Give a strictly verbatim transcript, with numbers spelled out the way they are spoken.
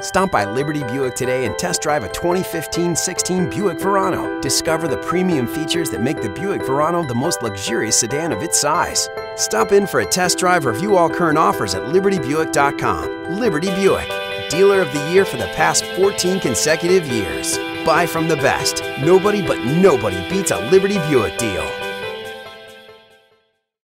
Stop by Liberty Buick today and test drive a twenty fifteen sixteen Buick Verano. Discover the premium features that make the Buick Verano the most luxurious sedan of its size. Stop in for a test drive or view all current offers at liberty buick dot com. Liberty Buick, dealer of the year for the past fourteen consecutive years. Buy from the best. Nobody but nobody beats a Liberty Buick deal.